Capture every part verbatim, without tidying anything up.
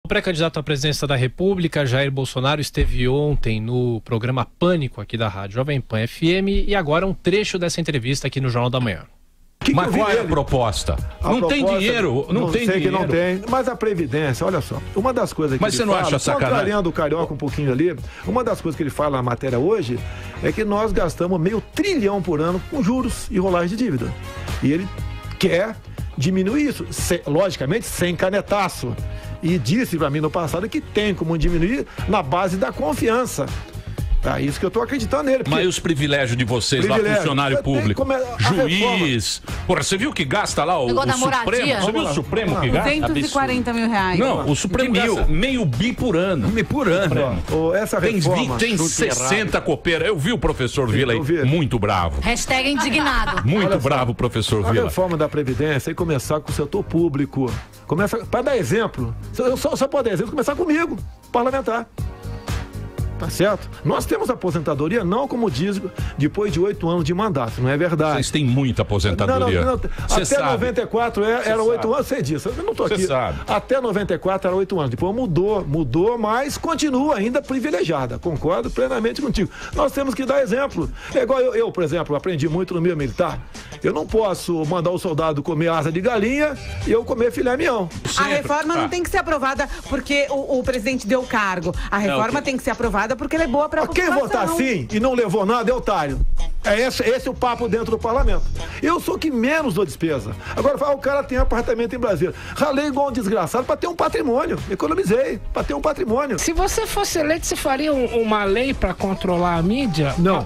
pré-candidato à presidência da República, Jair Bolsonaro, esteve ontem no programa Pânico aqui da Rádio Jovem Pan F M e agora um trecho dessa entrevista aqui no Jornal da Manhã. Que mas que qual é dele? a proposta? A não proposta, tem dinheiro, não, não tem sei dinheiro. que não tem, mas a Previdência, olha só, uma das coisas que mas ele você não fala, acha sacanagem? contrariando o Carioca um pouquinho ali, uma das coisas que ele fala na matéria hoje é que nós gastamos meio trilhão por ano com juros e rolagem de dívida. E ele quer diminuir isso, se, logicamente sem canetaço. E disse para mim no passado que tem como diminuir na base da confiança. É isso que eu estou acreditando nele. Mas e os privilégios de vocês Privilégio. lá, funcionário público? Come... Juiz. Porra, você viu que gasta lá o, o Supremo? Você viu o Supremo que gasta? duzentos e quarenta mil reais. Não, o Supremo gasta meio bi por ano. Meio por ano. Oh, essa reforma, tem tem sessenta copeiras. Eu vi o professor Vila aí, muito bravo. Hashtag indignado. Muito bravo o professor a Vila. A reforma da Previdência e começar com o setor público. Começa, para dar exemplo, eu só, só pode dar exemplo, começar comigo, parlamentar. Tá certo? Nós temos aposentadoria, não como diz, depois de oito anos de mandato, não é verdade? Vocês têm muita aposentadoria. Não, não, não. Até sabe. noventa e quatro era, era oito anos, sei disso, eu não tô aqui. Cê sabe. Até noventa e quatro era oito anos, depois mudou, mudou, mas continua ainda privilegiada, concordo plenamente contigo. Nós temos que dar exemplo. É igual eu, eu, por exemplo, aprendi muito no meio militar, eu não posso mandar o soldado comer asa de galinha e eu comer filé mignon. A reforma não ah. tem que ser aprovada porque o, o presidente deu cargo. A reforma não, tem que ser aprovada porque ela é boa para a população. Quem votar assim e não levou nada é otário. É esse, esse é o papo dentro do parlamento. Eu sou que menos dou despesa. Agora, ah, o cara tem apartamento em Brasília. Ralei igual um desgraçado para ter um patrimônio. Economizei para ter um patrimônio. Se você fosse eleito, você faria um, uma lei para controlar a mídia? Não.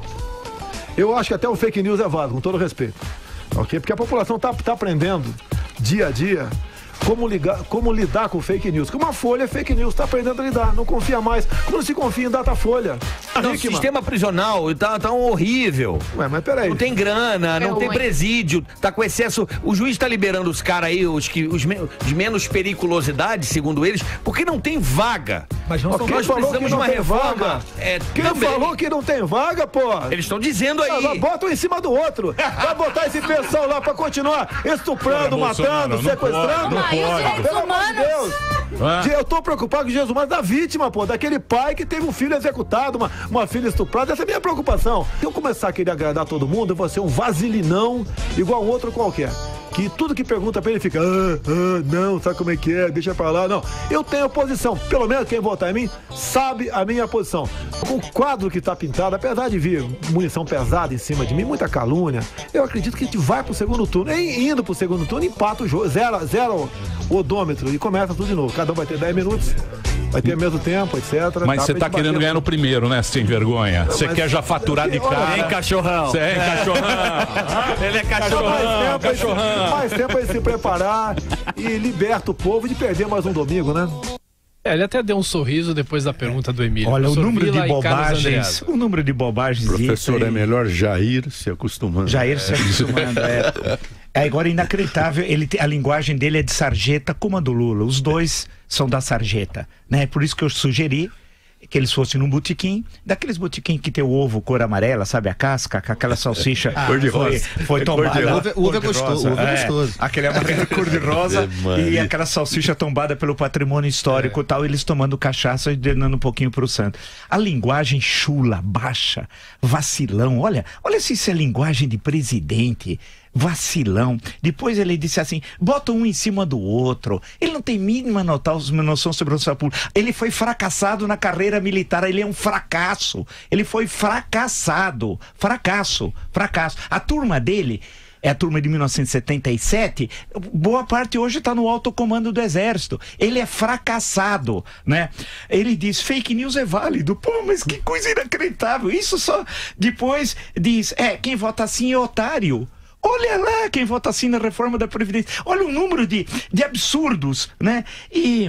Eu acho que até o fake news é válido, com todo respeito. Ok? Porque a população tá, tá aprendendo dia a dia Como, ligar, como lidar com fake news. Que uma folha é fake news, tá aprendendo a lidar, não confia mais. Como não se confia em Datafolha? Não, o sistema prisional tá, tá um horrível. Ué, mas peraí. Não tem grana, não É tem ruim. presídio, tá com excesso. O juiz tá liberando os caras aí, os, que, os me- de menos periculosidade, segundo eles, porque não tem vaga. Mas não Nós Quem falou precisamos que de não uma tem reforma. vaga? É, Quem também. falou que não tem vaga, pô? Eles estão dizendo aí. Ah, bota um em cima do outro. Vai botar esse pessoal lá pra continuar estuprando, Porra, matando, Bolsonaro, não sequestrando. pode, Ah, e os direitos Pelo amor de humanos? Deus. Ah. Eu tô preocupado com os direitos humanos da vítima, pô. Daquele pai que teve um filho executado, uma, uma filha estuprada. Essa é a minha preocupação. Se eu começar a querer agradar todo mundo, eu vou ser um vaselinão igual um outro qualquer. Que tudo que pergunta pra ele fica, ah, ah, não, sabe como é que é, deixa pra lá. Não, eu tenho posição. Pelo menos quem votar em mim sabe a minha posição. O quadro que tá pintado, apesar de vir munição pesada em cima de mim, muita calúnia, eu acredito que a gente vai pro segundo turno. E indo pro segundo turno, empata o jogo, zero, zero o odômetro e começa tudo de novo. Cada um vai ter dez minutos, vai ter o mesmo tempo, etcétera. Mas Dá você pra tá gente querendo bater ganhar no primeiro, né, sem vergonha? Você mas- quer já faturar de Olha, cara. Vem, cachorrão. Você é cachorrão. Ele é Mais cachorrão. tempo, aí se- cachorrão. mais tempo aí se preparar e liberta o povo de perder mais um domingo, né? É, ele até deu um sorriso depois da pergunta do Emílio. Olha, o Professor número Vila de e Carlos bobagens, Andreasa. o número de bobagens. Professor, isso é aí- melhor Jair se acostumando. Jair se acostumando, é. É agora inacreditável, ele te- a linguagem dele é de sarjeta como a do Lula. Os dois são da sarjeta, né? Por isso que eu sugeri que eles fossem num botequim, daqueles botequim que tem o ovo cor amarela, sabe, a casca, com aquela salsicha Cor de foi, rosa. foi É cor de tombada. rosa. Uva é cor de gostoso, rosa, uva é é, gostoso. aquele amarelo cor de rosa É, mano. e aquela salsicha tombada pelo patrimônio histórico e tal, eles tomando cachaça e dando um pouquinho pro santo. A linguagem chula, baixa, vacilão, olha, olha se isso é linguagem de presidente. Vacilão. Depois ele disse assim, bota um em cima do outro. Ele não tem mínima notal- noção sobre o seu público. Ele foi fracassado na carreira militar. Ele é um fracasso. Ele foi fracassado. Fracasso. Fracasso. A turma dele é a turma de mil novecentos e setenta e sete, boa parte hoje está no alto comando do Exército. Ele é fracassado, né? Ele diz, fake news é válido. Pô, mas que coisa inacreditável. Isso só depois diz, é, quem vota assim é otário. Olha lá quem vota assim na reforma da Previdência. Olha o número de, de absurdos, né? E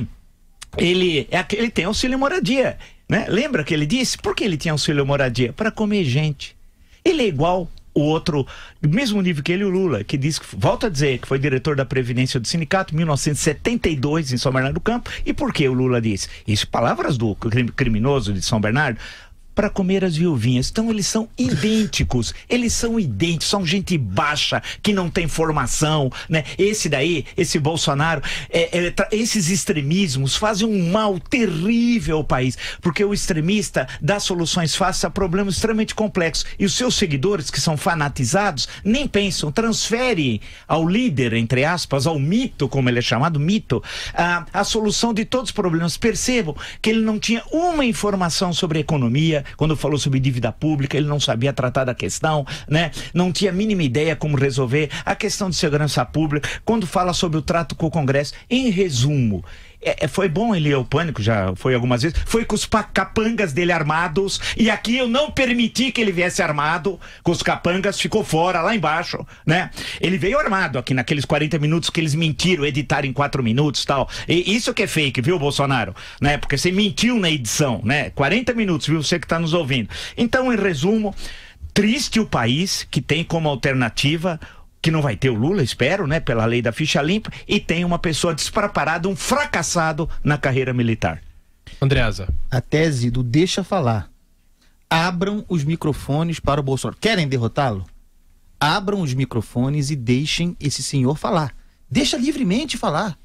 ele, é, ele tem auxílio moradia, né? Lembra que ele disse? Por que ele tinha auxílio moradia? Para comer gente. Ele é igual o outro, do mesmo nível que ele, o Lula, que diz, volta a dizer, que foi diretor da Previdência do Sindicato em mil novecentos e setenta e dois em São Bernardo do Campo. E por que o Lula disse? Isso, palavras do criminoso de São Bernardo. para comer as viuvinhas. Então eles são idênticos, eles são idênticos, são gente baixa, que não tem formação, né? Esse daí, esse Bolsonaro, é, é, esses extremismos fazem um mal terrível ao país, porque o extremista dá soluções fáceis a problemas extremamente complexos, e os seus seguidores, que são fanatizados, nem pensam, transferem ao líder, entre aspas, ao mito, como ele é chamado, mito, a, a solução de todos os problemas. Percebam que ele não tinha uma informação sobre economia. Quando falou sobre dívida pública, ele não sabia tratar da questão, né? Não tinha a mínima ideia como resolver a questão de segurança pública. Quando fala sobre o trato com o Congresso, em resumo, é, foi bom ele ir ao Pânico, já foi algumas vezes, foi com os capangas dele armados, e aqui eu não permiti que ele viesse armado, com os capangas, ficou fora, lá embaixo, né? Ele veio armado aqui naqueles quarenta minutos que eles mentiram, editaram em quatro minutos e tal. E isso que é fake, viu, Bolsonaro? Né? Porque você mentiu na edição, né? quarenta minutos, viu? Você que está nos ouvindo. Então, em resumo, triste o país que tem como alternativa, que não vai ter o Lula, espero, né, pela lei da ficha limpa, e tem uma pessoa despreparada, um fracassado na carreira militar. Andreasa. A tese do deixa falar. Abram os microfones para o Bolsonaro. Querem derrotá-lo? Abram os microfones e deixem esse senhor falar. Deixa livremente falar.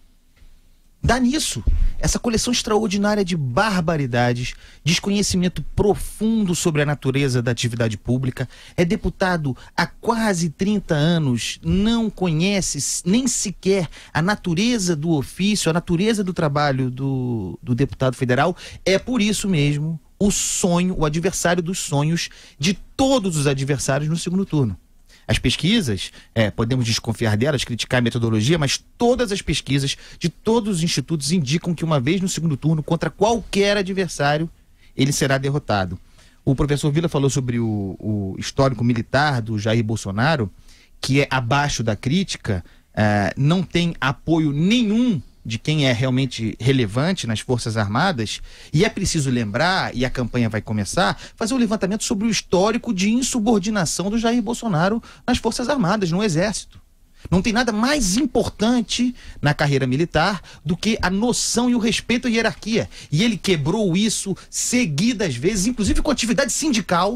Dá nisso. Essa coleção extraordinária de barbaridades, desconhecimento profundo sobre a natureza da atividade pública, é deputado há quase trinta anos, não conhece nem sequer a natureza do ofício, a natureza do trabalho do, do deputado federal. É por isso mesmo o sonho, o adversário dos sonhos de todos os adversários no segundo turno. As pesquisas, é, podemos desconfiar delas, criticar a metodologia, mas todas as pesquisas de todos os institutos indicam que uma vez no segundo turno, contra qualquer adversário, ele será derrotado. O professor Vila falou sobre o, o histórico militar do Jair Bolsonaro, que é abaixo da crítica, é, não tem apoio nenhum de quem é realmente relevante nas Forças Armadas, e é preciso lembrar, e a campanha vai começar, fazer um levantamento sobre o histórico de insubordinação do Jair Bolsonaro nas Forças Armadas, no Exército. Não tem nada mais importante na carreira militar do que a noção e o respeito à hierarquia. E ele quebrou isso seguidas vezes, inclusive com atividade sindical,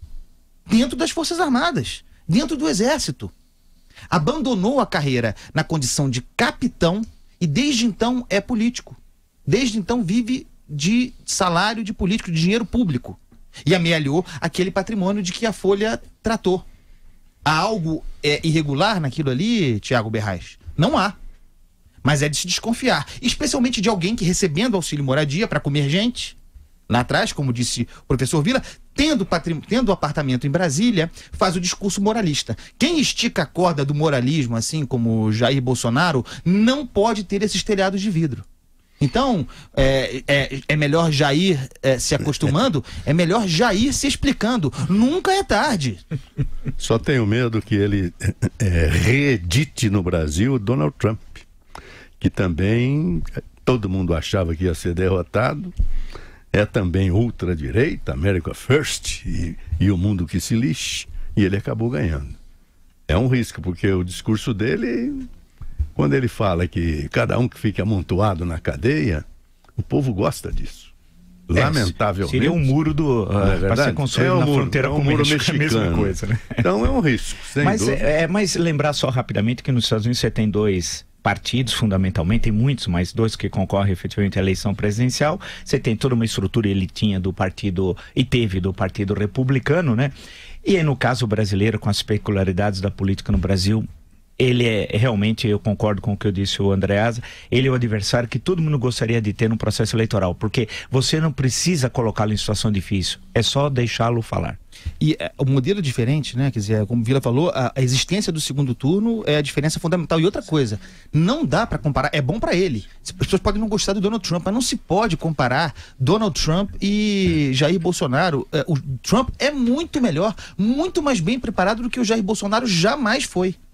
dentro das Forças Armadas, dentro do Exército. Abandonou a carreira na condição de capitão, e desde então é político. Desde então vive de salário de político, de dinheiro público. E amealhou aquele patrimônio de que a Folha tratou. Há algo é, irregular naquilo ali, Tiago Berrais? Não há. Mas é de se desconfiar. Especialmente de alguém que, recebendo auxílio moradia para comer gente, lá atrás, como disse o professor Vila, tendo, patrim... tendo apartamento em Brasília, faz o discurso moralista. Quem estica a corda do moralismo, assim como Jair Bolsonaro, não pode ter esses telhados de vidro. Então, é, é, é melhor Jair é, se acostumando, é melhor Jair se explicando. Nunca é tarde. Só tenho medo que ele é, reedite no Brasil Donald Trump, que também todo mundo achava que ia ser derrotado. É também ultradireita, America First, e, e o mundo que se lixe, e ele acabou ganhando. É um risco, porque o discurso dele, quando ele fala que cada um que fique amontoado na cadeia, o povo gosta disso. É, lamentavelmente. Seria um muro do uh, é para ser construído é um na muro, fronteira é um com o México, mexicano. É a mesma coisa, né? Então é um risco, sem mas, dúvida. É, mas lembrar só rapidamente que nos Estados Unidos você tem dois partidos, fundamentalmente, tem muitos, mas dois que concorrem efetivamente à eleição presidencial. Você tem toda uma estrutura, ele tinha do partido, e teve do partido republicano, né? E aí, no caso brasileiro, com as peculiaridades da política no Brasil, ele é realmente, eu concordo com o que eu disse o Andreasa, ele é o adversário que todo mundo gostaria de ter no processo eleitoral, porque você não precisa colocá-lo em situação difícil, é só deixá-lo falar. E é, o modelo é diferente, né? Quer dizer, como o Vila falou, a, a existência do segundo turno é a diferença fundamental. E outra coisa, não dá para comparar, é bom para ele. As pessoas podem não gostar do Donald Trump, mas não se pode comparar Donald Trump e Jair Bolsonaro. É, o Trump é muito melhor, muito mais bem preparado do que o Jair Bolsonaro jamais foi.